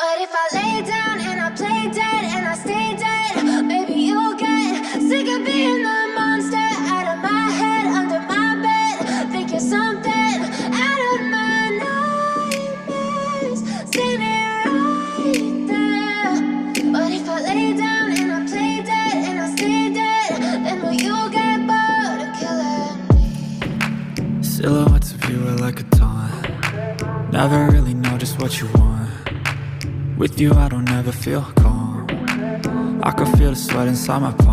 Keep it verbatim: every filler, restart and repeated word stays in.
But if I lay down and I play dead and I stay dead, maybe you'll get sick of being the monster out of my head, under my bed, thinking something out of my nightmares, standing right there. But if I lay down and I play dead and I stay dead, then will you get bored of killing me? Silhouettes of you are like a taunt. Never really know just what you want. With you I don't ever feel calm. I can feel the sweat inside my palm.